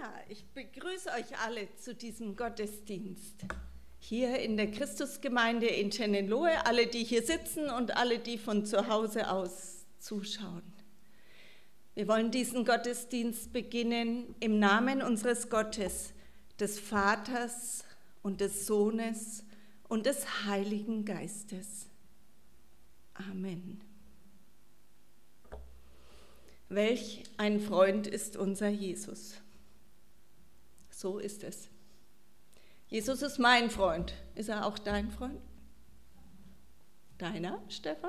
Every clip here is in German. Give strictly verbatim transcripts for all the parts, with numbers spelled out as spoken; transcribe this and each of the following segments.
Ja, ich begrüße euch alle zu diesem Gottesdienst. Hier in der Christusgemeinde in Chenenlohe, alle, die hier sitzen und alle, die von zu Hause aus zuschauen. Wir wollen diesen Gottesdienst beginnen im Namen unseres Gottes, des Vaters und des Sohnes und des Heiligen Geistes. Amen. Welch ein Freund ist unser Jesus. So ist es. Jesus ist mein Freund. Ist er auch dein Freund? Deiner, Stefan?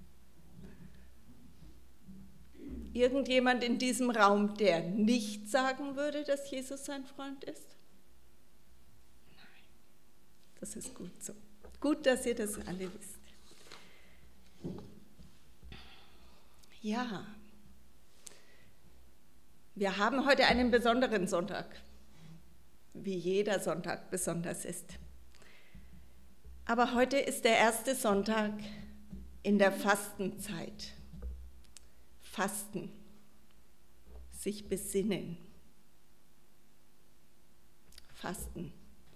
Irgendjemand in diesem Raum, der nicht sagen würde, dass Jesus sein Freund ist? Nein, das ist gut so. Gut, dass ihr das alle wisst. Ja, wir haben heute einen besonderen Sonntag, wie jeder Sonntag besonders ist. Aber heute ist der erste Sonntag in der Fastenzeit. Fasten, sich besinnen. Fasten.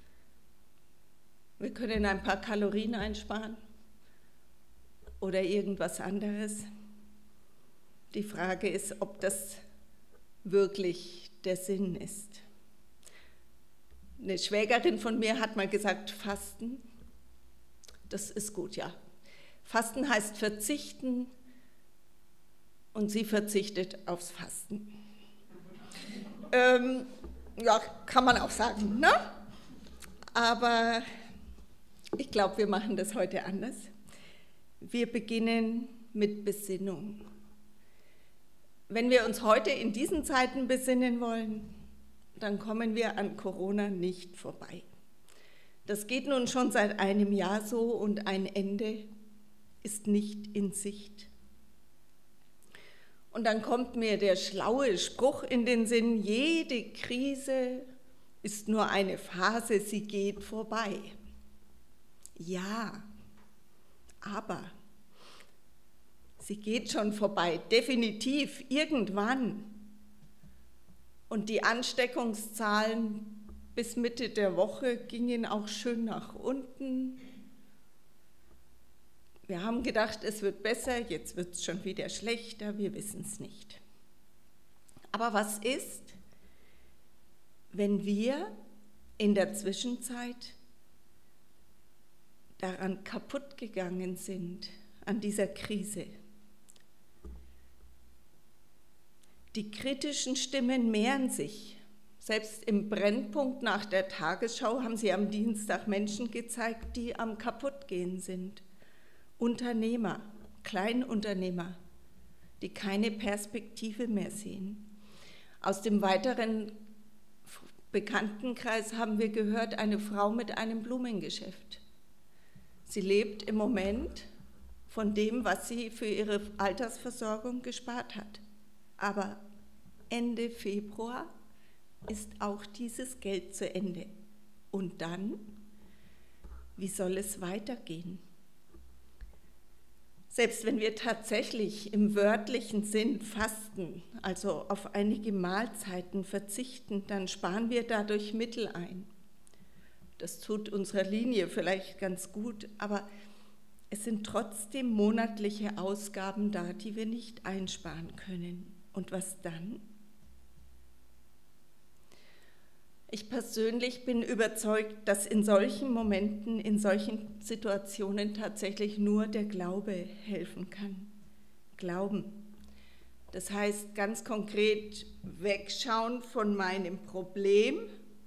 Wir können ein paar Kalorien einsparen oder irgendwas anderes. Die Frage ist, ob das wirklich der Sinn ist. Eine Schwägerin von mir hat mal gesagt, Fasten, das ist gut, ja. Fasten heißt verzichten und sie verzichtet aufs Fasten. ähm, ja, kann man auch sagen, ne? Aber ich glaube, wir machen das heute anders. Wir beginnen mit Besinnung. Wenn wir uns heute in diesen Zeiten besinnen wollen, dann kommen wir an Corona nicht vorbei. Das geht nun schon seit einem Jahr so und ein Ende ist nicht in Sicht. Und dann kommt mir der schlaue Spruch in den Sinn, jede Krise ist nur eine Phase, sie geht vorbei. Ja, aber sie geht schon vorbei, definitiv, irgendwann. Und die Ansteckungszahlen bis Mitte der Woche gingen auch schön nach unten. Wir haben gedacht, es wird besser, jetzt wird es schon wieder schlechter, wir wissen es nicht. Aber was ist, wenn wir in der Zwischenzeit daran kaputt gegangen sind, an dieser Krise? Die kritischen Stimmen mehren sich. Selbst im Brennpunkt nach der Tagesschau haben sie am Dienstag Menschen gezeigt, die am Kaputtgehen sind. Unternehmer, Kleinunternehmer, die keine Perspektive mehr sehen. Aus dem weiteren Bekanntenkreis haben wir gehört, eine Frau mit einem Blumengeschäft. Sie lebt im Moment von dem, was sie für ihre Altersversorgung gespart hat. Aber Ende Februar ist auch dieses Geld zu Ende. Und dann, wie soll es weitergehen? Selbst wenn wir tatsächlich im wörtlichen Sinn fasten, also auf einige Mahlzeiten verzichten, dann sparen wir dadurch Mittel ein. Das tut unserer Linie vielleicht ganz gut, aber es sind trotzdem monatliche Ausgaben da, die wir nicht einsparen können. Und was dann? Ich persönlich bin überzeugt, dass in solchen Momenten, in solchen Situationen tatsächlich nur der Glaube helfen kann. Glauben. Das heißt ganz konkret wegschauen von meinem Problem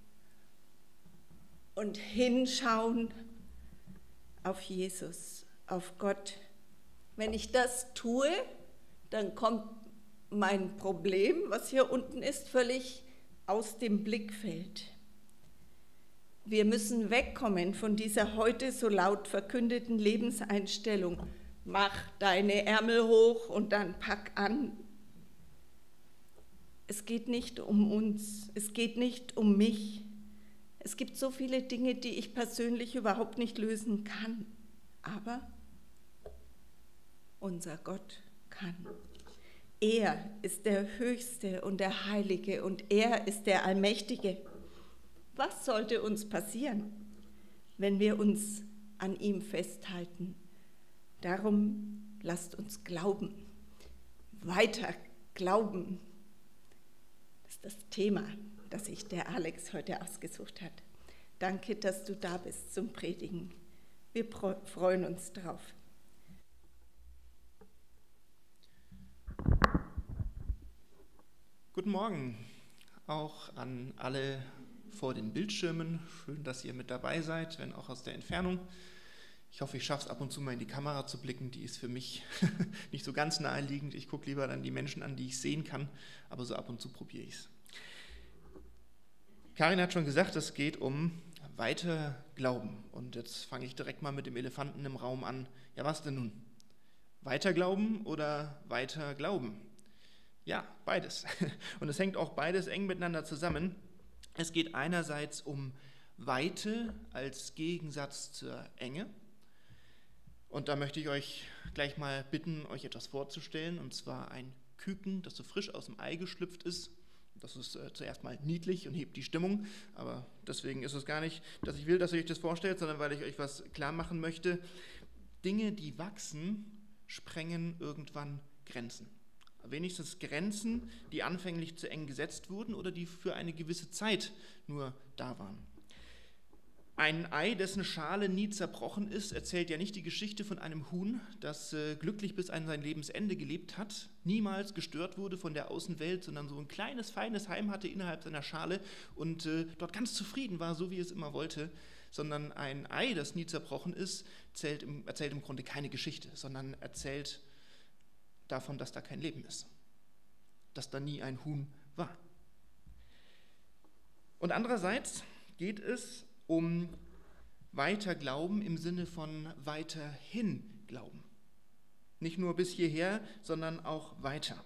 und hinschauen auf Jesus, auf Gott. Wenn ich das tue, dann kommt mein Problem, was hier unten ist, völlig aus dem Blickfeld. Wir müssen wegkommen von dieser heute so laut verkündeten Lebenseinstellung. Mach deine Ärmel hoch und dann pack an. Es geht nicht um uns, es geht nicht um mich. Es gibt so viele Dinge, die ich persönlich überhaupt nicht lösen kann. Aber unser Gott kann. Er ist der Höchste und der Heilige und er ist der Allmächtige. Was sollte uns passieren, wenn wir uns an ihm festhalten? Darum lasst uns glauben, weiter glauben. Das ist das Thema, das sich der Alex heute ausgesucht hat. Danke, dass du da bist zum Predigen. Wir freuen uns drauf. Guten Morgen auch an alle vor den Bildschirmen. Schön, dass ihr mit dabei seid, wenn auch aus der Entfernung. Ich hoffe, ich schaffe es ab und zu mal in die Kamera zu blicken. Die ist für mich nicht so ganz naheliegend. Ich gucke lieber dann die Menschen an, die ich sehen kann, aber so ab und zu probiere ich es. Karin hat schon gesagt, es geht um weiter Glauben. Und jetzt fange ich direkt mal mit dem Elefanten im Raum an. Ja, was denn nun? Weiter glauben oder weiter glauben? Ja, beides. Und es hängt auch beides eng miteinander zusammen. Es geht einerseits um Weite als Gegensatz zur Enge. Und da möchte ich euch gleich mal bitten, euch etwas vorzustellen, und zwar ein Küken, das so frisch aus dem Ei geschlüpft ist. Das ist äh, zuerst mal niedlich und hebt die Stimmung, aber deswegen ist es gar nicht, dass ich will, dass ihr euch das vorstellt, sondern weil ich euch was klar machen möchte. Dinge, die wachsen, sprengen irgendwann Grenzen. Wenigstens Grenzen, die anfänglich zu eng gesetzt wurden oder die für eine gewisse Zeit nur da waren. Ein Ei, dessen Schale nie zerbrochen ist, erzählt ja nicht die Geschichte von einem Huhn, das äh, glücklich bis an sein Lebensende gelebt hat, niemals gestört wurde von der Außenwelt, sondern so ein kleines, feines Heim hatte innerhalb seiner Schale und äh, dort ganz zufrieden war, so wie es immer wollte. Sondern ein Ei, das nie zerbrochen ist, erzählt im, erzählt im Grunde keine Geschichte, sondern erzählt davon, dass da kein Leben ist, dass da nie ein Huhn war. Und andererseits geht es um weiter Glauben im Sinne von weiterhin Glauben. Nicht nur bis hierher, sondern auch weiter.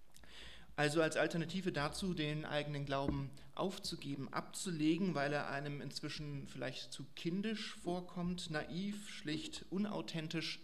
Also als Alternative dazu, den eigenen Glauben aufzugeben, abzulegen, weil er einem inzwischen vielleicht zu kindisch vorkommt, naiv, schlicht unauthentisch.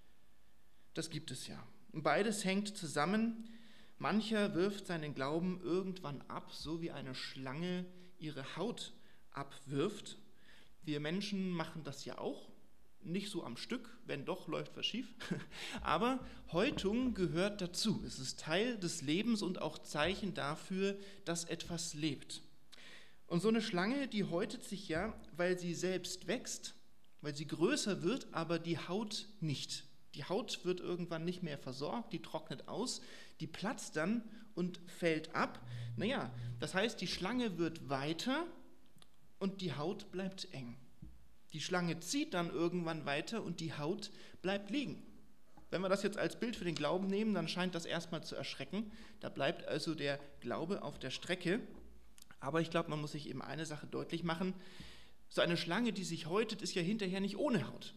Das gibt es ja. Und beides hängt zusammen. Mancher wirft seinen Glauben irgendwann ab, so wie eine Schlange ihre Haut abwirft. Wir Menschen machen das ja auch, nicht so am Stück, wenn doch, läuft was schief. Aber Häutung gehört dazu. Es ist Teil des Lebens und auch Zeichen dafür, dass etwas lebt. Und so eine Schlange, die häutet sich ja, weil sie selbst wächst, weil sie größer wird, aber die Haut nicht. Die Haut wird irgendwann nicht mehr versorgt, die trocknet aus, die platzt dann und fällt ab. Naja, das heißt, die Schlange wird weiter und die Haut bleibt eng. Die Schlange zieht dann irgendwann weiter und die Haut bleibt liegen. Wenn wir das jetzt als Bild für den Glauben nehmen, dann scheint das erstmal zu erschrecken. Da bleibt also der Glaube auf der Strecke. Aber ich glaube, man muss sich eben eine Sache deutlich machen. So eine Schlange, die sich häutet, ist ja hinterher nicht ohne Haut.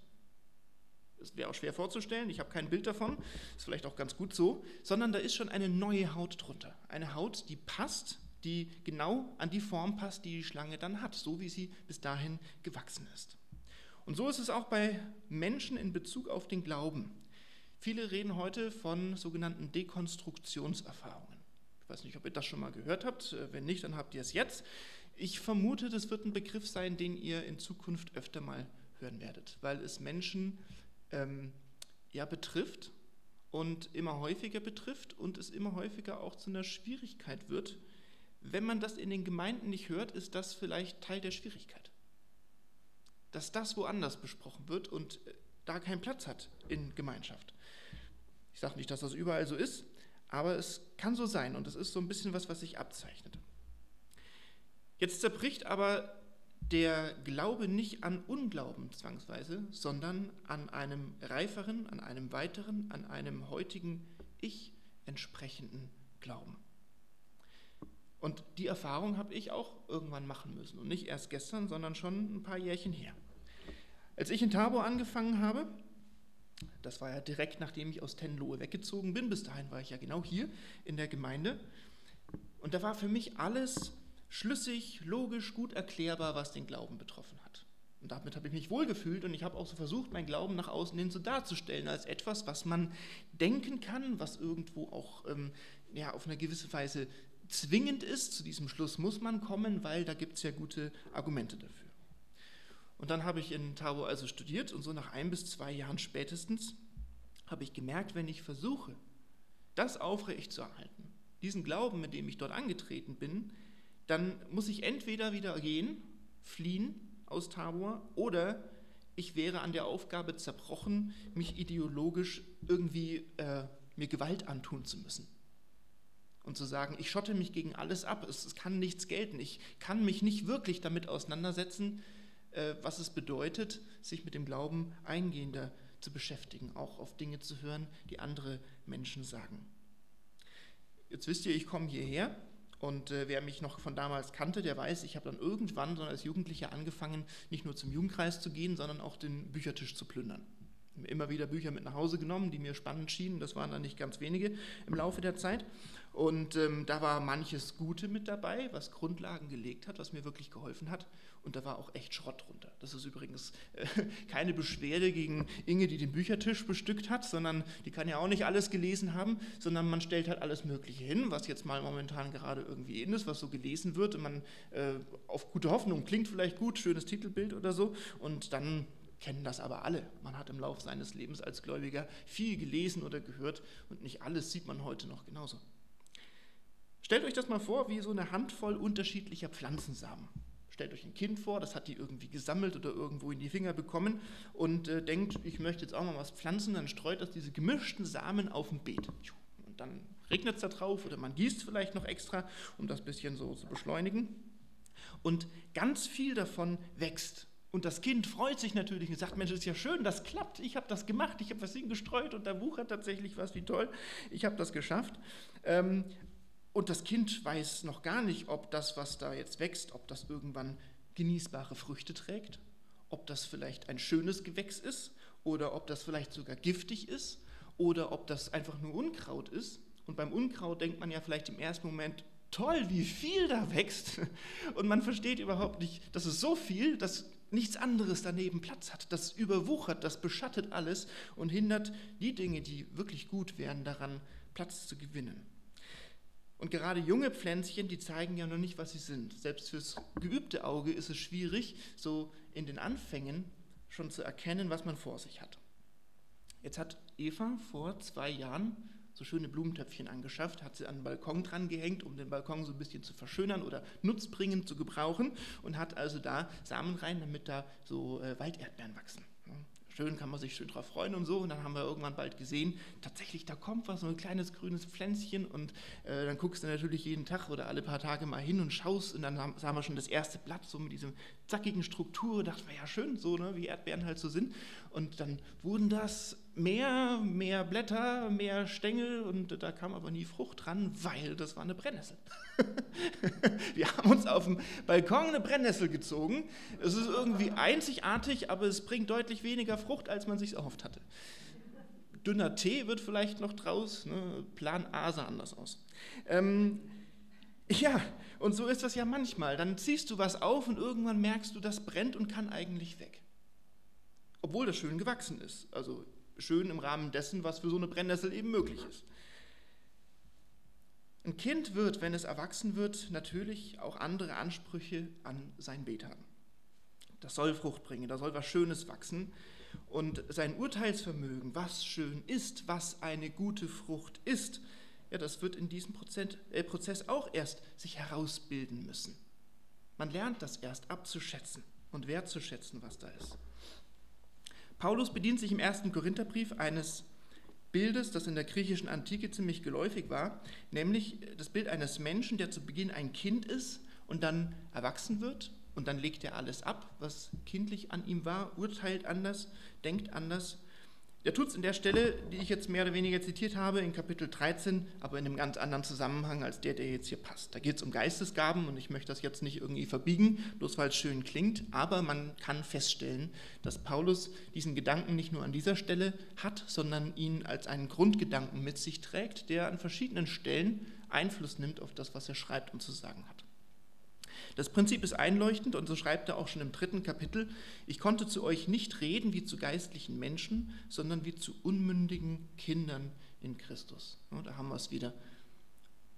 Das wäre auch schwer vorzustellen, ich habe kein Bild davon, ist vielleicht auch ganz gut so, sondern da ist schon eine neue Haut drunter. Eine Haut, die passt, die genau an die Form passt, die die Schlange dann hat, so wie sie bis dahin gewachsen ist. Und so ist es auch bei Menschen in Bezug auf den Glauben. Viele reden heute von sogenannten Dekonstruktionserfahrungen. Ich weiß nicht, ob ihr das schon mal gehört habt, wenn nicht, dann habt ihr es jetzt. Ich vermute, das wird ein Begriff sein, den ihr in Zukunft öfter mal hören werdet, weil es Menschen ähm, ja, betrifft und immer häufiger betrifft und es immer häufiger auch zu einer Schwierigkeit wird. Wenn man das in den Gemeinden nicht hört, ist das vielleicht Teil der Schwierigkeit. Dass das woanders besprochen wird und da keinen Platz hat in Gemeinschaft. Ich sage nicht, dass das überall so ist, aber es kann so sein und es ist so ein bisschen was, was sich abzeichnet. Jetzt zerbricht aber der Glaube nicht an Unglauben zwangsweise, sondern an einem reiferen, an einem weiteren, an einem heutigen Ich entsprechenden Glauben. Und die Erfahrung habe ich auch irgendwann machen müssen und nicht erst gestern, sondern schon ein paar Jährchen her. Als ich in Tabor angefangen habe, das war ja direkt nachdem ich aus Tenlohe weggezogen bin, bis dahin war ich ja genau hier in der Gemeinde, und da war für mich alles schlüssig, logisch, gut erklärbar, was den Glauben betroffen hat. Und damit habe ich mich wohlgefühlt und ich habe auch so versucht, meinen Glauben nach außen hin so darzustellen, als etwas, was man denken kann, was irgendwo auch ähm, ja, auf eine gewisse Weise zwingend ist. Zu diesem Schluss muss man kommen, weil da gibt es ja gute Argumente dafür. Und dann habe ich in Tabor also studiert und so nach ein bis zwei Jahren spätestens habe ich gemerkt, wenn ich versuche, das aufrechtzuerhalten, diesen Glauben, mit dem ich dort angetreten bin, dann muss ich entweder wieder gehen, fliehen aus Tabor, oder ich wäre an der Aufgabe zerbrochen, mich ideologisch irgendwie äh, mir Gewalt antun zu müssen. Und zu sagen, ich schotte mich gegen alles ab, es, es kann nichts gelten, ich kann mich nicht wirklich damit auseinandersetzen, äh, was es bedeutet, sich mit dem Glauben eingehender zu beschäftigen, auch auf Dinge zu hören, die andere Menschen sagen. Jetzt wisst ihr, ich komme hierher und äh, wer mich noch von damals kannte, der weiß, ich habe dann irgendwann so als Jugendlicher angefangen, nicht nur zum Jugendkreis zu gehen, sondern auch den Büchertisch zu plündern. Immer wieder Bücher mit nach Hause genommen, die mir spannend schienen, das waren dann nicht ganz wenige im Laufe der Zeit. Und ähm, da war manches Gute mit dabei, was Grundlagen gelegt hat, was mir wirklich geholfen hat. Und da war auch echt Schrott drunter. Das ist übrigens äh, keine Beschwerde gegen Inge, die den Büchertisch bestückt hat, sondern die kann ja auch nicht alles gelesen haben, sondern man stellt halt alles Mögliche hin, was jetzt mal momentan gerade irgendwie in ist, was so gelesen wird. Und man äh, auf gute Hoffnung, klingt vielleicht gut, schönes Titelbild oder so. Und dann kennen das aber alle. Man hat im Laufe seines Lebens als Gläubiger viel gelesen oder gehört und nicht alles sieht man heute noch genauso. Stellt euch das mal vor, wie so eine Handvoll unterschiedlicher Pflanzensamen. Stellt euch ein Kind vor, das hat die irgendwie gesammelt oder irgendwo in die Finger bekommen und äh, denkt, ich möchte jetzt auch mal was pflanzen, dann streut das diese gemischten Samen auf ein Beet. Und dann regnet es da drauf oder man gießt vielleicht noch extra, um das ein bisschen so zu beschleunigen. Und ganz viel davon wächst. Und das Kind freut sich natürlich und sagt, Mensch, das ist ja schön, das klappt, ich habe das gemacht, ich habe was hingestreut und da wuchert tatsächlich was, wie toll, ich habe das geschafft. Ähm, und das Kind weiß noch gar nicht, ob das, was da jetzt wächst, ob das irgendwann genießbare Früchte trägt, ob das vielleicht ein schönes Gewächs ist oder ob das vielleicht sogar giftig ist oder ob das einfach nur Unkraut ist. Und beim Unkraut denkt man ja vielleicht im ersten Moment, toll, wie viel da wächst. Und man versteht überhaupt nicht, dass es so viel, dass nichts anderes daneben Platz hat. Das überwuchert, das beschattet alles und hindert die Dinge, die wirklich gut wären, daran Platz zu gewinnen. Und gerade junge Pflänzchen, die zeigen ja noch nicht, was sie sind. Selbst fürs geübte Auge ist es schwierig, so in den Anfängen schon zu erkennen, was man vor sich hat. Jetzt hat Eva vor zwei Jahren so schöne Blumentöpfchen angeschafft, hat sie an den Balkon dran gehängt, um den Balkon so ein bisschen zu verschönern oder nutzbringend zu gebrauchen und hat also da Samen rein, damit da so äh, Walderdbeeren wachsen. Ja, schön, kann man sich schön drauf freuen und so. Und dann haben wir irgendwann bald gesehen, tatsächlich, da kommt was, so ein kleines grünes Pflänzchen und äh, dann guckst du natürlich jeden Tag oder alle paar Tage mal hin und schaust und dann haben, haben wir schon das erste Blatt so mit diesem zackigen Struktur, dachten wir, ja schön, so ne, wie Erdbeeren halt so sind. Und dann wurden das mehr, mehr Blätter, mehr Stängel und da kam aber nie Frucht dran, weil das war eine Brennnessel. Wir haben uns auf dem Balkon eine Brennnessel gezogen. Es ist irgendwie einzigartig, aber es bringt deutlich weniger Frucht, als man sich erhofft hatte. Dünner Tee wird vielleicht noch draus, ne? Plan A sah anders aus. Ähm, ja, und so ist das ja manchmal. Dann ziehst du was auf und irgendwann merkst du, das brennt und kann eigentlich weg. Obwohl das schön gewachsen ist. Also schön im Rahmen dessen, was für so eine Brennnessel eben möglich ist. Ein Kind wird, wenn es erwachsen wird, natürlich auch andere Ansprüche an sein Beet haben. Das soll Frucht bringen, da soll was Schönes wachsen. Und sein Urteilsvermögen, was schön ist, was eine gute Frucht ist, ja, das wird in diesem Prozess auch erst sich herausbilden müssen. Man lernt das erst abzuschätzen und wertzuschätzen, was da ist. Paulus bedient sich im ersten Korintherbrief eines Bildes, das in der griechischen Antike ziemlich geläufig war, nämlich das Bild eines Menschen, der zu Beginn ein Kind ist und dann erwachsen wird und dann legt er alles ab, was kindlich an ihm war, urteilt anders, denkt anders. Er tut es in der Stelle, die ich jetzt mehr oder weniger zitiert habe, in Kapitel dreizehn, aber in einem ganz anderen Zusammenhang als der, der jetzt hier passt. Da geht es um Geistesgaben und ich möchte das jetzt nicht irgendwie verbiegen, bloß weil es schön klingt, aber man kann feststellen, dass Paulus diesen Gedanken nicht nur an dieser Stelle hat, sondern ihn als einen Grundgedanken mit sich trägt, der an verschiedenen Stellen Einfluss nimmt auf das, was er schreibt und zu sagen hat. Das Prinzip ist einleuchtend und so schreibt er auch schon im dritten Kapitel, ich konnte zu euch nicht reden wie zu geistlichen Menschen, sondern wie zu unmündigen Kindern in Christus. Ja, da haben wir es wieder.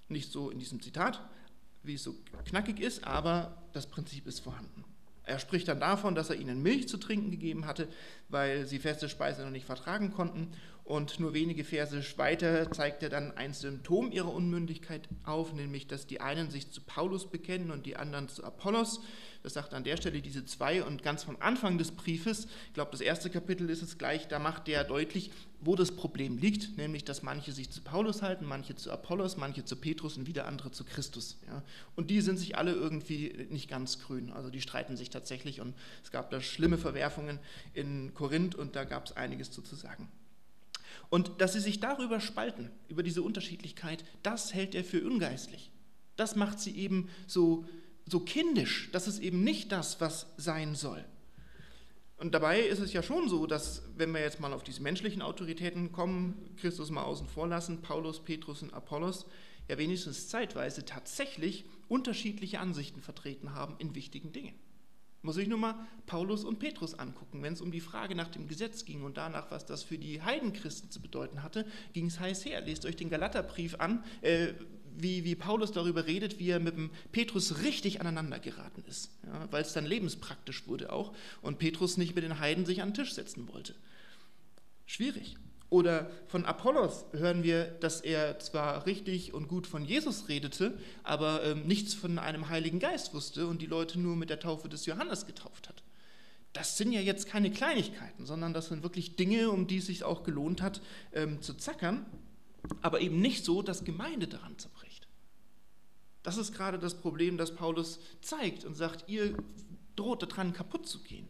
Nicht so in diesem Zitat, wie es so knackig ist, aber das Prinzip ist vorhanden. Er spricht dann davon, dass er ihnen Milch zu trinken gegeben hatte, weil sie feste Speise noch nicht vertragen konnten. Und nur wenige Verse weiter zeigt er dann ein Symptom ihrer Unmündigkeit auf, nämlich, dass die einen sich zu Paulus bekennen und die anderen zu Apollos. Das sagt an der Stelle diese zwei. Und ganz vom Anfang des Briefes, ich glaube, das erste Kapitel ist es gleich, da macht der deutlich, wo das Problem liegt, nämlich, dass manche sich zu Paulus halten, manche zu Apollos, manche zu Petrus und wieder andere zu Christus. Ja. Und die sind sich alle irgendwie nicht ganz grün, also die streiten sich tatsächlich und es gab da schlimme Verwerfungen in Korinth und da gab es einiges zu, zu sagen. Und dass sie sich darüber spalten, über diese Unterschiedlichkeit, das hält er für ungeistlich. Das macht sie eben so, so kindisch, das ist eben nicht das, was sein soll. Und dabei ist es ja schon so, dass, wenn wir jetzt mal auf diese menschlichen Autoritäten kommen, Christus mal außen vor lassen, Paulus, Petrus und Apollos, ja wenigstens zeitweise tatsächlich unterschiedliche Ansichten vertreten haben in wichtigen Dingen. Muss ich nur mal Paulus und Petrus angucken. Wenn es um die Frage nach dem Gesetz ging und danach, was das für die Heidenchristen zu bedeuten hatte, ging es heiß her. Lest euch den Galaterbrief an, äh, wie, wie Paulus darüber redet, wie er mit dem Petrus richtig aneinander geraten ist, ja, weil es dann lebenspraktisch wurde auch und Petrus nicht mit den Heiden sich an den Tisch setzen wollte. Schwierig. Oder von Apollos hören wir, dass er zwar richtig und gut von Jesus redete, aber ähm, nichts von einem Heiligen Geist wusste und die Leute nur mit der Taufe des Johannes getauft hat. Das sind ja jetzt keine Kleinigkeiten, sondern das sind wirklich Dinge, um die es sich auch gelohnt hat, ähm, zu zackern, aber eben nicht so, dass Gemeinde daran zerbricht. Das ist gerade das Problem, das Paulus zeigt und sagt, ihr droht daran kaputt zu gehen.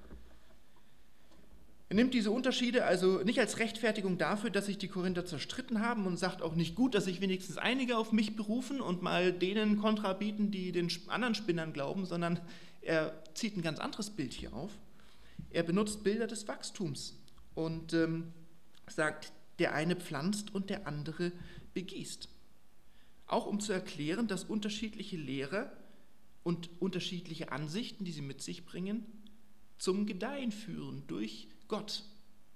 Er nimmt diese Unterschiede also nicht als Rechtfertigung dafür, dass sich die Korinther zerstritten haben und sagt auch nicht gut, dass sich wenigstens einige auf mich berufen und mal denen Kontra bieten, die den anderen Spinnern glauben, sondern er zieht ein ganz anderes Bild hier auf. Er benutzt Bilder des Wachstums und ähm, sagt, der eine pflanzt und der andere begießt. Auch um zu erklären, dass unterschiedliche Lehrer und unterschiedliche Ansichten, die sie mit sich bringen, zum Gedeihen führen durch Gott.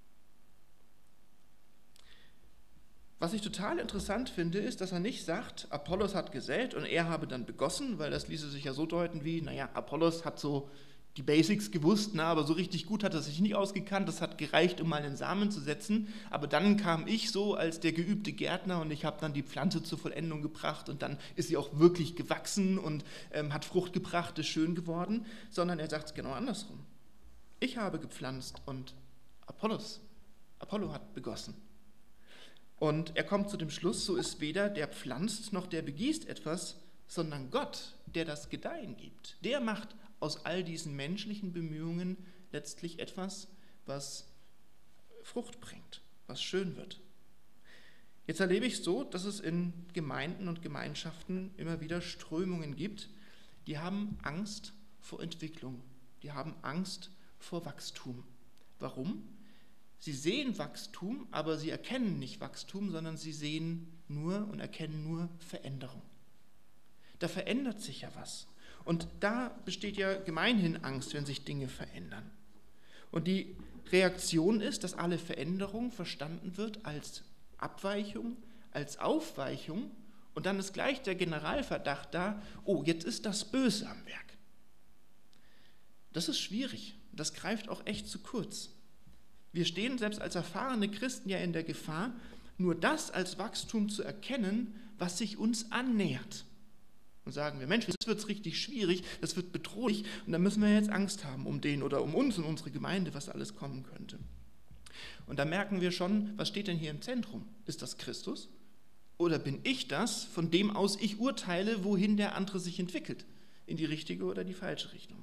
Was ich total interessant finde, ist, dass er nicht sagt, Apollos hat gesät und er habe dann begossen, weil das ließe sich ja so deuten wie, naja, Apollos hat so die Basics gewusst, na, aber so richtig gut hat er sich nicht ausgekannt, das hat gereicht, um mal einen Samen zu setzen, aber dann kam ich so als der geübte Gärtner und ich habe dann die Pflanze zur Vollendung gebracht und dann ist sie auch wirklich gewachsen und ähm, hat Frucht gebracht, ist schön geworden, sondern er sagt es genau andersrum. Ich habe gepflanzt und Apollos, Apollo hat begossen. Und er kommt zu dem Schluss, so ist weder der pflanzt noch der begießt etwas, sondern Gott, der das Gedeihen gibt. Der macht aus all diesen menschlichen Bemühungen letztlich etwas, was Frucht bringt, was schön wird. Jetzt erlebe ich es so, dass es in Gemeinden und Gemeinschaften immer wieder Strömungen gibt, die haben Angst vor Entwicklung, die haben Angst vor Wachstum. Warum? Sie sehen Wachstum, aber sie erkennen nicht Wachstum, sondern sie sehen nur und erkennen nur Veränderung. Da verändert sich ja was. Und da besteht ja gemeinhin Angst, wenn sich Dinge verändern. Und die Reaktion ist, dass alle Veränderung verstanden wird als Abweichung, als Aufweichung und dann ist gleich der Generalverdacht da, oh, jetzt ist das Böse am Werk. Das ist schwierig. Das greift auch echt zu kurz. Wir stehen selbst als erfahrene Christen ja in der Gefahr, nur das als Wachstum zu erkennen, was sich uns annähert. Und sagen wir, Mensch, das wird richtig schwierig, das wird bedrohlich und da müssen wir jetzt Angst haben um den oder um uns und unsere Gemeinde, was alles kommen könnte. Und da merken wir schon, was steht denn hier im Zentrum? Ist das Christus? Oder bin ich das, von dem aus ich urteile, wohin der andere sich entwickelt? In die richtige oder die falsche Richtung?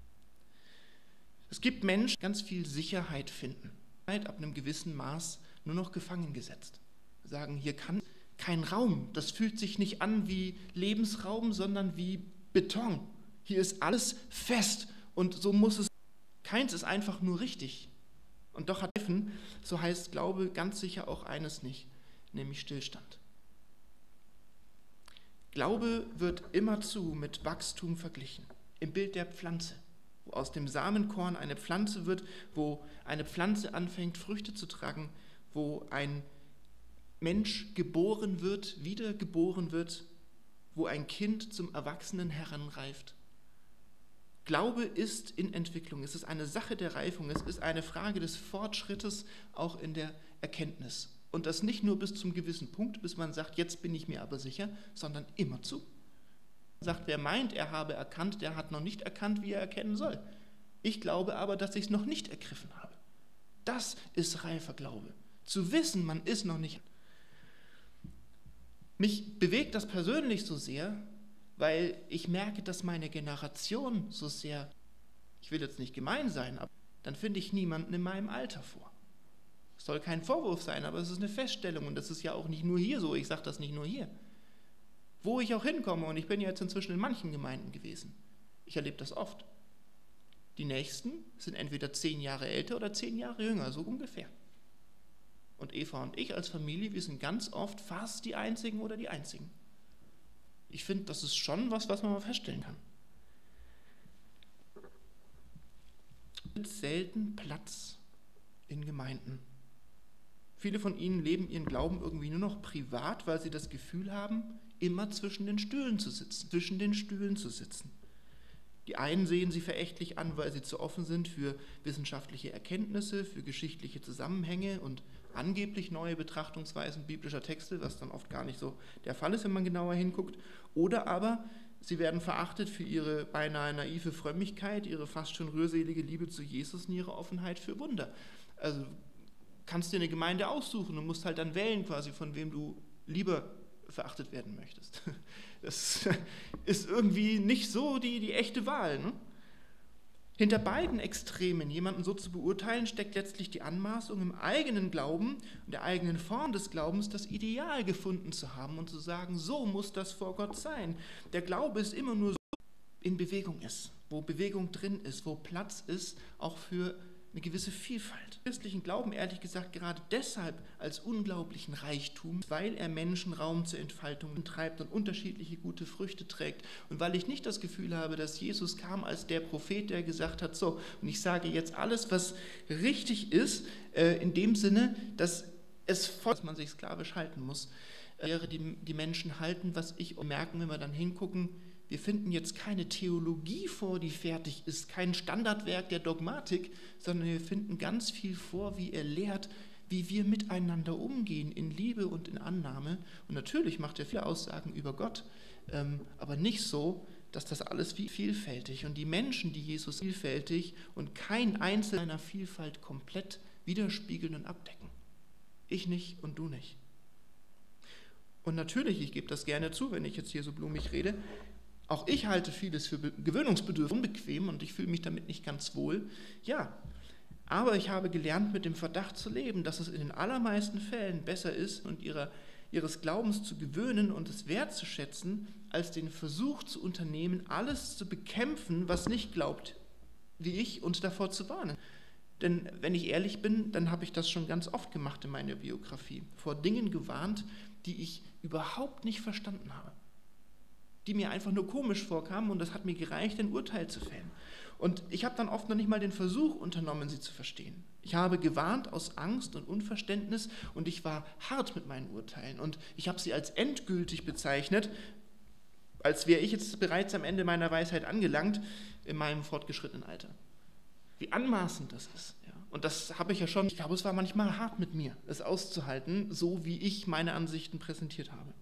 Es gibt Menschen, die ganz viel Sicherheit finden, ab einem gewissen Maß nur noch gefangen gesetzt. Sagen, hier kann kein Raum, das fühlt sich nicht an wie Lebensraum, sondern wie Beton. Hier ist alles fest und so muss es. Keins ist einfach nur richtig. Und doch hat so heißt Glaube ganz sicher auch eines nicht, nämlich Stillstand. Glaube wird immerzu mit Wachstum verglichen, im Bild der Pflanze. Wo aus dem Samenkorn eine Pflanze wird, wo eine Pflanze anfängt, Früchte zu tragen, wo ein Mensch geboren wird, wiedergeboren wird wo ein Kind zum Erwachsenen heranreift. Glaube ist in Entwicklung, es ist eine Sache der Reifung, es ist eine Frage des Fortschrittes auch in der Erkenntnis. Und das nicht nur bis zum gewissen Punkt, bis man sagt, jetzt bin ich mir aber sicher, sondern immerzu. Man sagt, wer meint, er habe erkannt, der hat noch nicht erkannt, wie er erkennen soll. Ich glaube aber, dass ich es noch nicht ergriffen habe. Das ist reifer Glaube. Zu wissen, man ist noch nicht. Mich bewegt das persönlich so sehr, weil ich merke, dass meine Generation so sehr, ich will jetzt nicht gemein sein, aber dann finde ich niemanden in meinem Alter vor. Es soll kein Vorwurf sein, aber es ist eine Feststellung und das ist ja auch nicht nur hier so, ich sage das nicht nur hier. Wo ich auch hinkomme, und ich bin ja jetzt inzwischen in manchen Gemeinden gewesen, ich erlebe das oft. Die Nächsten sind entweder zehn Jahre älter oder zehn Jahre jünger, so ungefähr. Und Eva und ich als Familie, wir sind ganz oft fast die Einzigen oder die Einzigen. Ich finde, das ist schon was, was man mal feststellen kann. Es gibt selten Platz in Gemeinden. Viele von ihnen leben ihren Glauben irgendwie nur noch privat, weil sie das Gefühl haben, immer zwischen den Stühlen zu sitzen, zwischen den Stühlen zu sitzen. Die einen sehen sie verächtlich an, weil sie zu offen sind für wissenschaftliche Erkenntnisse, für geschichtliche Zusammenhänge und angeblich neue Betrachtungsweisen biblischer Texte, was dann oft gar nicht so der Fall ist, wenn man genauer hinguckt. Oder aber sie werden verachtet für ihre beinahe naive Frömmigkeit, ihre fast schon rührselige Liebe zu Jesus und ihre Offenheit für Wunder. Also kannst dir eine Gemeinde aussuchen und musst halt dann wählen quasi, von wem du lieber verachtet werden möchtest. Das ist irgendwie nicht so die, die echte Wahl. Ne? Hinter beiden Extremen, jemanden so zu beurteilen, steckt letztlich die Anmaßung, im eigenen Glauben und der eigenen Form des Glaubens das Ideal gefunden zu haben und zu sagen, so muss das vor Gott sein. Der Glaube ist immer nur so, in Bewegung ist, wo Bewegung drin ist, wo Platz ist, auch für eine gewisse Vielfalt. Christlichen Glauben, ehrlich gesagt, gerade deshalb als unglaublichen Reichtum, weil er Menschen Raum zur Entfaltung treibt und unterschiedliche gute Früchte trägt. Und weil ich nicht das Gefühl habe, dass Jesus kam als der Prophet, der gesagt hat, so, und ich sage jetzt alles, was richtig ist, äh, in dem Sinne, dass es voll, dass man sich sklavisch halten muss, wäre die, die Menschen halten, was ich merken, wenn wir dann hingucken, wir finden jetzt keine Theologie vor, die fertig ist, kein Standardwerk der Dogmatik, sondern wir finden ganz viel vor, wie er lehrt, wie wir miteinander umgehen, in Liebe und in Annahme. Und natürlich macht er viele Aussagen über Gott, ähm, aber nicht so, dass das alles wie vielfältig und die Menschen, die Jesus vielfältig und kein Einzelner einer Vielfalt komplett widerspiegeln und abdecken. Ich nicht und du nicht. Und natürlich, ich gebe das gerne zu, wenn ich jetzt hier so blumig rede, auch ich halte vieles für gewöhnungsbedürftig, unbequem und ich fühle mich damit nicht ganz wohl. Ja, aber ich habe gelernt, mit dem Verdacht zu leben, dass es in den allermeisten Fällen besser ist, und ihrer, ihres Glaubens zu gewöhnen und es wertzuschätzen, als den Versuch zu unternehmen, alles zu bekämpfen, was nicht glaubt, wie ich, und davor zu warnen. Denn wenn ich ehrlich bin, dann habe ich das schon ganz oft gemacht in meiner Biografie, vor Dingen gewarnt, die ich überhaupt nicht verstanden habe, die mir einfach nur komisch vorkamen, und das hat mir gereicht, ein Urteil zu fällen. Und ich habe dann oft noch nicht mal den Versuch unternommen, sie zu verstehen. Ich habe gewarnt aus Angst und Unverständnis und ich war hart mit meinen Urteilen und ich habe sie als endgültig bezeichnet, als wäre ich jetzt bereits am Ende meiner Weisheit angelangt in meinem fortgeschrittenen Alter. Wie anmaßend das ist. Ja. Und das habe ich ja schon, ich glaube, es war manchmal hart mit mir, es auszuhalten, so wie ich meine Ansichten präsentiert habe.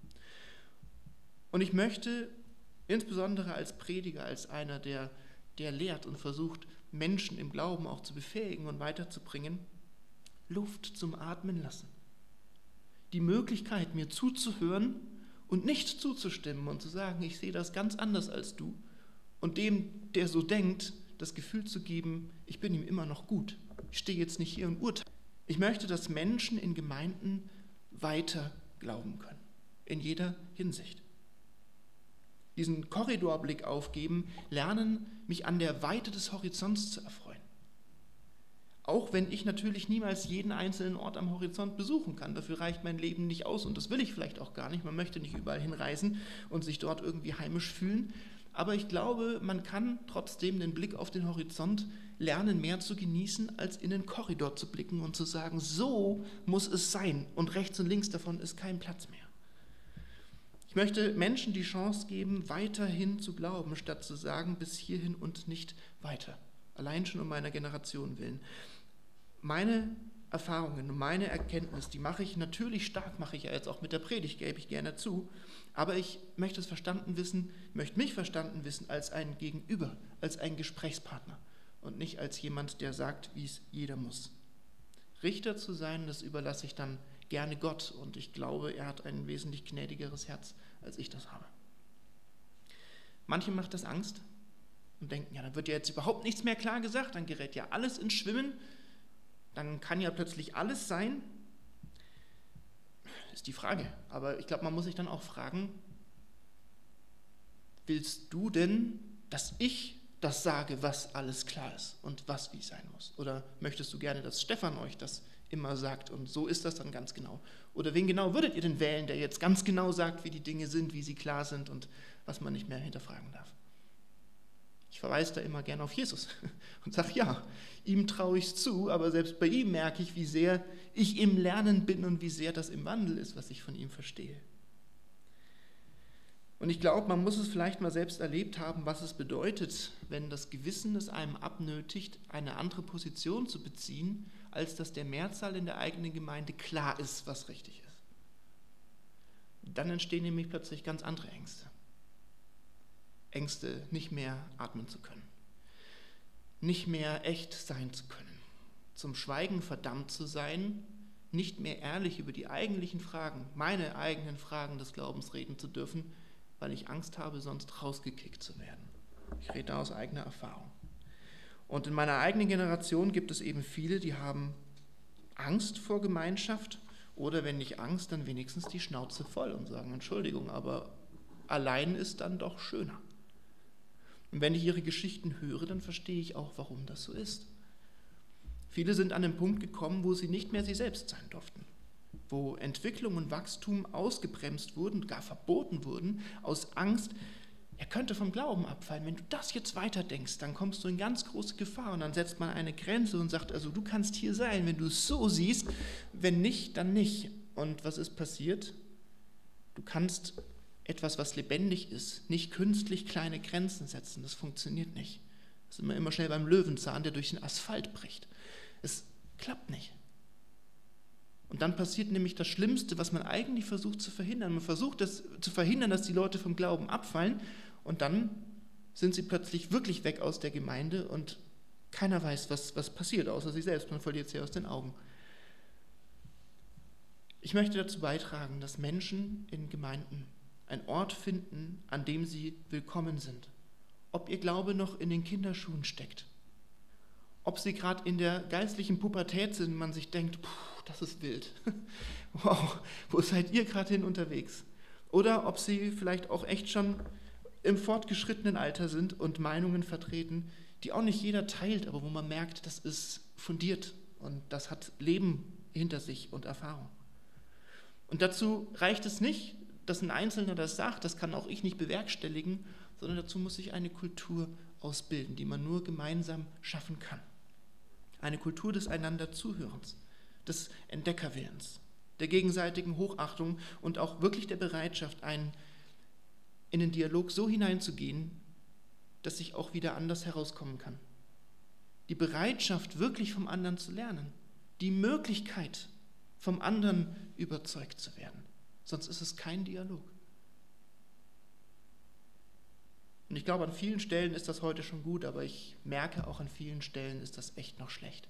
Und ich möchte insbesondere als Prediger, als einer, der, der lehrt und versucht, Menschen im Glauben auch zu befähigen und weiterzubringen, Luft zum Atmen lassen. Die Möglichkeit, mir zuzuhören und nicht zuzustimmen und zu sagen, ich sehe das ganz anders als du, und dem, der so denkt, das Gefühl zu geben, ich bin ihm immer noch gut. Ich stehe jetzt nicht hier und urteile. Ich möchte, dass Menschen in Gemeinden weiter glauben können, in jeder Hinsicht. Diesen Korridorblick aufgeben, lernen, mich an der Weite des Horizonts zu erfreuen. Auch wenn ich natürlich niemals jeden einzelnen Ort am Horizont besuchen kann. Dafür reicht mein Leben nicht aus und das will ich vielleicht auch gar nicht. Man möchte nicht überall hinreisen und sich dort irgendwie heimisch fühlen. Aber ich glaube, man kann trotzdem den Blick auf den Horizont lernen, mehr zu genießen, als in den Korridor zu blicken und zu sagen, so muss es sein und rechts und links davon ist kein Platz mehr. Ich möchte Menschen die Chance geben, weiterhin zu glauben, statt zu sagen, bis hierhin und nicht weiter. Allein schon um meiner Generation willen. Meine Erfahrungen und meine Erkenntnis, die mache ich natürlich stark, mache ich ja jetzt auch mit der Predigt, gebe ich gerne zu, aber ich möchte es verstanden wissen, möchte mich verstanden wissen als ein Gegenüber, als ein Gesprächspartner und nicht als jemand, der sagt, wie es jeder muss. Richter zu sein, das überlasse ich dann gerne Gott und ich glaube, er hat ein wesentlich gnädigeres Herz, als ich das habe. Manchen macht das Angst und denken, ja, dann wird ja jetzt überhaupt nichts mehr klar gesagt, dann gerät ja alles ins Schwimmen, dann kann ja plötzlich alles sein. Ist die Frage, aber ich glaube, man muss sich dann auch fragen, willst du denn, dass ich das sage, was alles klar ist und was wie sein muss? Oder möchtest du gerne, dass Stefan euch das immer sagt und so ist das dann ganz genau? Oder wen genau würdet ihr denn wählen, der jetzt ganz genau sagt, wie die Dinge sind, wie sie klar sind und was man nicht mehr hinterfragen darf? Ich verweise da immer gerne auf Jesus und sage, ja, ihm traue ich es zu, aber selbst bei ihm merke ich, wie sehr ich im Lernen bin und wie sehr das im Wandel ist, was ich von ihm verstehe. Und ich glaube, man muss es vielleicht mal selbst erlebt haben, was es bedeutet, wenn das Gewissen es einem abnötigt, eine andere Position zu beziehen, als dass der Mehrzahl in der eigenen Gemeinde klar ist, was richtig ist. Dann entstehen nämlich plötzlich ganz andere Ängste. Ängste, nicht mehr atmen zu können, nicht mehr echt sein zu können, zum Schweigen verdammt zu sein, nicht mehr ehrlich über die eigentlichen Fragen, meine eigenen Fragen des Glaubens reden zu dürfen, weil ich Angst habe, sonst rausgekickt zu werden. Ich rede da aus eigener Erfahrung. Und in meiner eigenen Generation gibt es eben viele, die haben Angst vor Gemeinschaft oder wenn nicht Angst, dann wenigstens die Schnauze voll und sagen, Entschuldigung, aber allein ist dann doch schöner. Und wenn ich ihre Geschichten höre, dann verstehe ich auch, warum das so ist. Viele sind an den Punkt gekommen, wo sie nicht mehr sie selbst sein durften, wo Entwicklung und Wachstum ausgebremst wurden, gar verboten wurden, aus Angst, er könnte vom Glauben abfallen. Wenn du das jetzt weiterdenkst, dann kommst du in ganz große Gefahr und dann setzt man eine Grenze und sagt, also du kannst hier sein, wenn du es so siehst, wenn nicht, dann nicht. Und was ist passiert? Du kannst etwas, was lebendig ist, nicht künstlich kleine Grenzen setzen. Das funktioniert nicht. Das ist immer, immer schnell beim Löwenzahn, der durch den Asphalt bricht. Es klappt nicht. Und dann passiert nämlich das Schlimmste, was man eigentlich versucht zu verhindern. Man versucht das zu verhindern, dass die Leute vom Glauben abfallen und dann sind sie plötzlich wirklich weg aus der Gemeinde und keiner weiß, was, was passiert, außer sie selbst. Man verliert sie aus den Augen. Ich möchte dazu beitragen, dass Menschen in Gemeinden einen Ort finden, an dem sie willkommen sind. Ob ihr Glaube noch in den Kinderschuhen steckt, ob sie gerade in der geistlichen Pubertät sind und man sich denkt, puh, das ist wild. Wow, wo seid ihr gerade hin unterwegs? Oder ob sie vielleicht auch echt schon im fortgeschrittenen Alter sind und Meinungen vertreten, die auch nicht jeder teilt, aber wo man merkt, das ist fundiert und das hat Leben hinter sich und Erfahrung. Und dazu reicht es nicht, dass ein Einzelner das sagt, das kann auch ich nicht bewerkstelligen, sondern dazu muss sich eine Kultur ausbilden, die man nur gemeinsam schaffen kann. Eine Kultur des einander Zuhörens, des Entdeckerwillens, der gegenseitigen Hochachtung und auch wirklich der Bereitschaft, einen, in den Dialog so hineinzugehen, dass ich auch wieder anders herauskommen kann. Die Bereitschaft, wirklich vom anderen zu lernen, die Möglichkeit, vom anderen überzeugt zu werden. Sonst ist es kein Dialog. Und ich glaube, an vielen Stellen ist das heute schon gut, aber ich merke auch, an vielen Stellen ist das echt noch schlecht.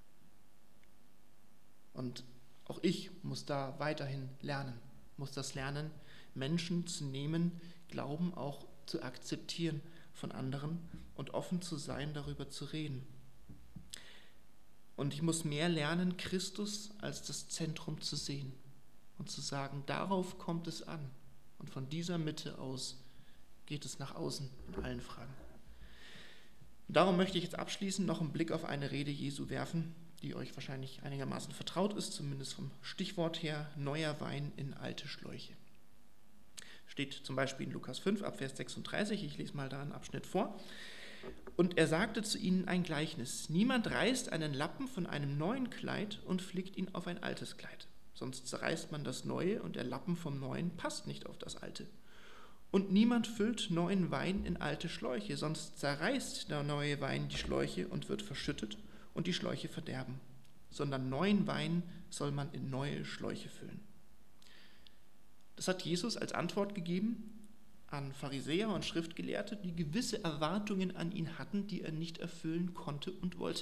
Und auch ich muss da weiterhin lernen, muss das lernen, Menschen zu nehmen, Glauben auch zu akzeptieren von anderen und offen zu sein, darüber zu reden. Und ich muss mehr lernen, Christus als das Zentrum zu sehen und zu sagen, darauf kommt es an. Und von dieser Mitte aus geht es nach außen in allen Fragen. Und darum möchte ich jetzt abschließend noch einen Blick auf eine Rede Jesu werfen, die euch wahrscheinlich einigermaßen vertraut ist, zumindest vom Stichwort her, neuer Wein in alte Schläuche. Steht zum Beispiel in Lukas fünf, ab Vers sechsunddreißig, ich lese mal da einen Abschnitt vor. Und er sagte zu ihnen ein Gleichnis. Niemand reißt einen Lappen von einem neuen Kleid und flickt ihn auf ein altes Kleid, sonst zerreißt man das Neue und der Lappen vom Neuen passt nicht auf das Alte. Und niemand füllt neuen Wein in alte Schläuche, sonst zerreißt der neue Wein die Schläuche und wird verschüttet und die Schläuche verderben, sondern neuen Wein soll man in neue Schläuche füllen. Das hat Jesus als Antwort gegeben an Pharisäer und Schriftgelehrte, die gewisse Erwartungen an ihn hatten, die er nicht erfüllen konnte und wollte.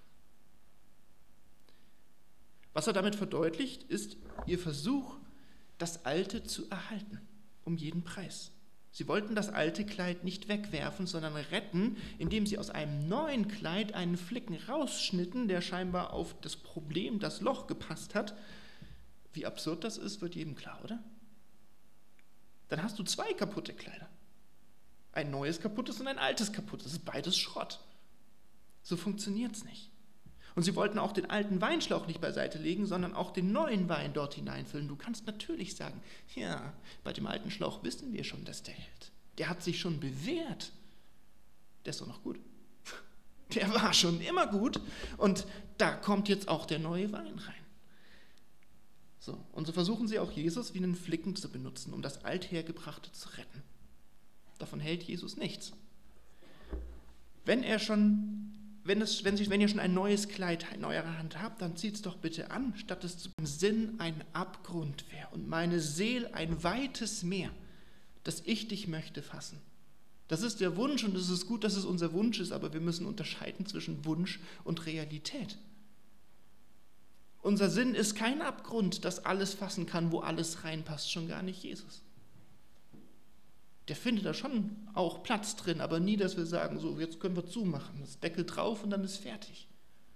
Was er damit verdeutlicht, ist ihr Versuch, das Alte zu erhalten, um jeden Preis. Sie wollten das alte Kleid nicht wegwerfen, sondern retten, indem sie aus einem neuen Kleid einen Flicken rausschnitten, der scheinbar auf das Problem, das Loch gepasst hat. Wie absurd das ist, wird jedem klar, oder? Dann hast du zwei kaputte Kleider. Ein neues kaputtes und ein altes kaputtes. Das ist beides Schrott. So funktioniert es nicht. Und sie wollten auch den alten Weinschlauch nicht beiseite legen, sondern auch den neuen Wein dort hineinfüllen. Du kannst natürlich sagen, ja, bei dem alten Schlauch wissen wir schon, dass der hält. Der hat sich schon bewährt. Der ist doch noch gut. Der war schon immer gut und da kommt jetzt auch der neue Wein rein. So, und so versuchen sie auch Jesus wie einen Flicken zu benutzen, um das Althergebrachte zu retten. Davon hält Jesus nichts. Wenn er schon, wenn, es, wenn, Sie, wenn ihr schon ein neues Kleid in eurer Hand habt, dann zieht es doch bitte an, statt es zu meinem Sinn ein Abgrund wäre und meine Seele ein weites Meer, das ich dich möchte fassen. Das ist der Wunsch und es ist gut, dass es unser Wunsch ist, aber wir müssen unterscheiden zwischen Wunsch und Realität. Unser Sinn ist kein Abgrund, das alles fassen kann, wo alles reinpasst, schon gar nicht Jesus. Der findet da schon auch Platz drin, aber nie, dass wir sagen, so, jetzt können wir zumachen, das Deckel drauf und dann ist fertig.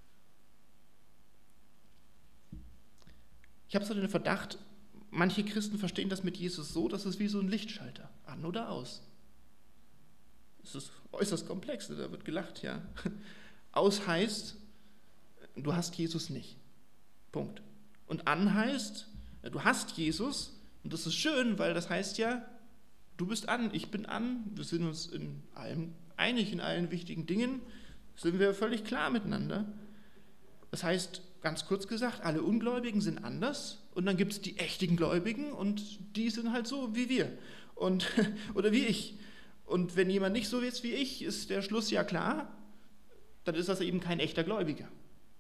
Ich habe so den Verdacht, manche Christen verstehen das mit Jesus so, dass es wie so ein Lichtschalter, an oder aus. Es ist äußerst komplex, da wird gelacht, ja. Aus heißt, du hast Jesus nicht. Punkt. Und an heißt, du hast Jesus und das ist schön, weil das heißt ja, du bist an, ich bin an, wir sind uns in allem einig, in allen wichtigen Dingen, sind wir völlig klar miteinander. Das heißt, ganz kurz gesagt, alle Ungläubigen sind anders und dann gibt es die echten Gläubigen und die sind halt so wie wir und, oder wie ich. Und wenn jemand nicht so ist wie ich, ist der Schluss ja klar, dann ist das eben kein echter Gläubiger.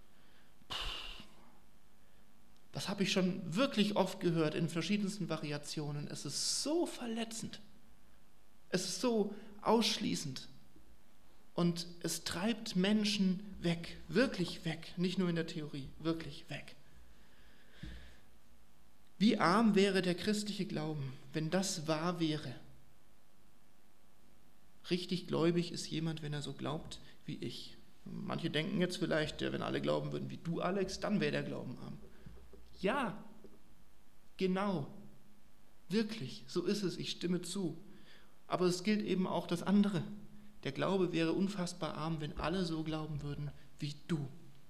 Das habe ich schon wirklich oft gehört in verschiedensten Variationen. Es ist so verletzend. Es ist so ausschließend. Und es treibt Menschen weg, wirklich weg, nicht nur in der Theorie, wirklich weg. Wie arm wäre der christliche Glauben, wenn das wahr wäre? Richtig gläubig ist jemand, wenn er so glaubt wie ich. Manche denken jetzt vielleicht, wenn alle glauben würden wie du, Alex, dann wäre der Glauben arm. Ja, genau, wirklich, so ist es, ich stimme zu. Aber es gilt eben auch das andere. Der Glaube wäre unfassbar arm, wenn alle so glauben würden wie du.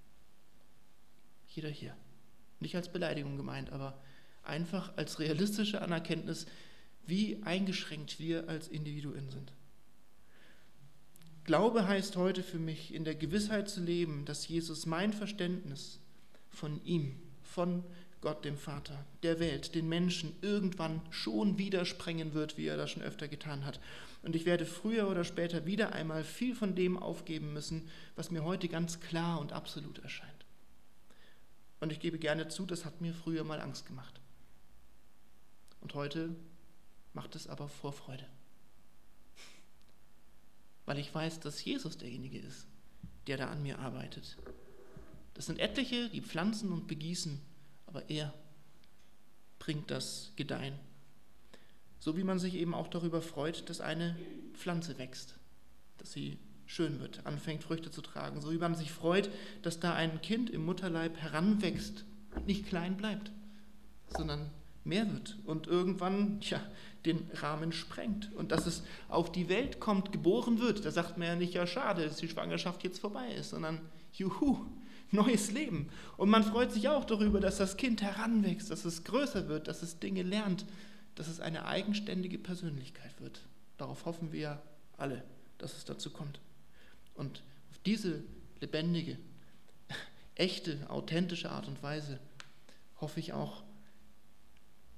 Jeder hier. Nicht als Beleidigung gemeint, aber einfach als realistische Anerkenntnis, wie eingeschränkt wir als Individuen sind. Glaube heißt heute für mich, in der Gewissheit zu leben, dass Jesus mein Verständnis von ihm, von Gott, dem Vater, der Welt, den Menschen irgendwann schon wieder sprengen wird, wie er das schon öfter getan hat. Und ich werde früher oder später wieder einmal viel von dem aufgeben müssen, was mir heute ganz klar und absolut erscheint. Und ich gebe gerne zu, das hat mir früher mal Angst gemacht. Und heute macht es aber Vorfreude. Weil ich weiß, dass Jesus derjenige ist, der da an mir arbeitet. Das sind etliche, die pflanzen und begießen, aber er bringt das Gedeihen. So wie man sich eben auch darüber freut, dass eine Pflanze wächst, dass sie schön wird, anfängt Früchte zu tragen. So wie man sich freut, dass da ein Kind im Mutterleib heranwächst und nicht klein bleibt, sondern mehr wird und irgendwann tja, den Rahmen sprengt. Und dass es auf die Welt kommt, geboren wird, da sagt man ja nicht, ja schade, dass die Schwangerschaft jetzt vorbei ist, sondern juhu, neues Leben. Und man freut sich auch darüber, dass das Kind heranwächst, dass es größer wird, dass es Dinge lernt, dass es eine eigenständige Persönlichkeit wird. Darauf hoffen wir ja alle, dass es dazu kommt. Und auf diese lebendige, echte, authentische Art und Weise hoffe ich auch,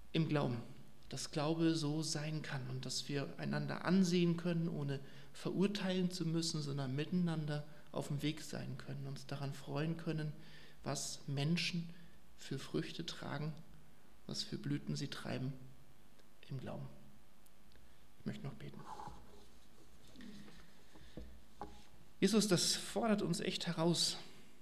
im Glauben, dass Glaube so sein kann und dass wir einander ansehen können, ohne verurteilen zu müssen, sondern miteinander auf dem Weg sein können, uns daran freuen können, was Menschen für Früchte tragen, was für Blüten sie treiben im Glauben. Ich möchte noch beten. Jesus, das fordert uns echt heraus.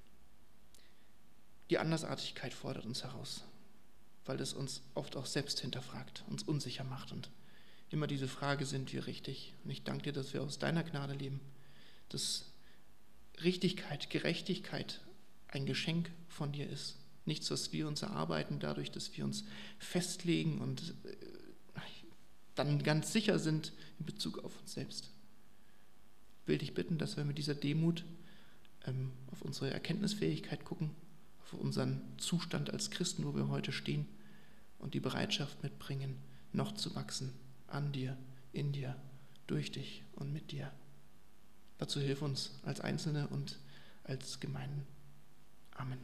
Die Andersartigkeit fordert uns heraus, weil es uns oft auch selbst hinterfragt, uns unsicher macht und immer diese Frage, sind wir richtig? Und ich danke dir, dass wir aus deiner Gnade leben, dass Richtigkeit, Gerechtigkeit ein Geschenk von dir ist. Nichts, was wir uns erarbeiten, dadurch, dass wir uns festlegen und dann ganz sicher sind in Bezug auf uns selbst. Ich will dich bitten, dass wir mit dieser Demut ähm, auf unsere Erkenntnisfähigkeit gucken, auf unseren Zustand als Christen, wo wir heute stehen und die Bereitschaft mitbringen, noch zu wachsen an dir, in dir, durch dich und mit dir. Dazu hilf uns als Einzelne und als Gemeinden. Amen.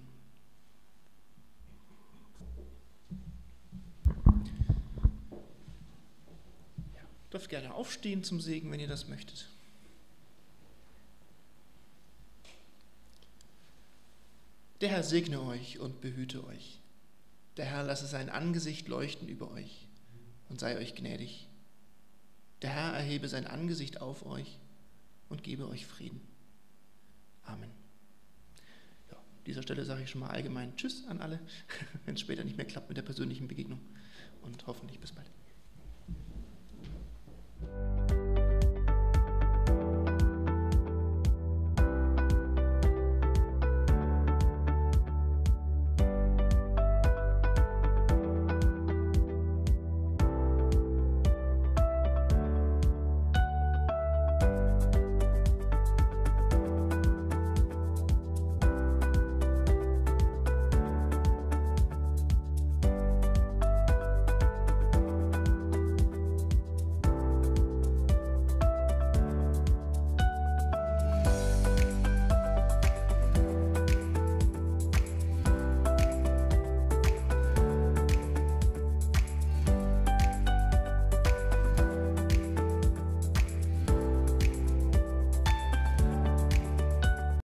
Ja, ihr dürft gerne aufstehen zum Segen, wenn ihr das möchtet. Der Herr segne euch und behüte euch. Der Herr lasse sein Angesicht leuchten über euch und sei euch gnädig. Der Herr erhebe sein Angesicht auf euch und gebe euch Frieden. Amen. Ja, an dieser Stelle sage ich schon mal allgemein Tschüss an alle, wenn es später nicht mehr klappt mit der persönlichen Begegnung und hoffentlich bis bald.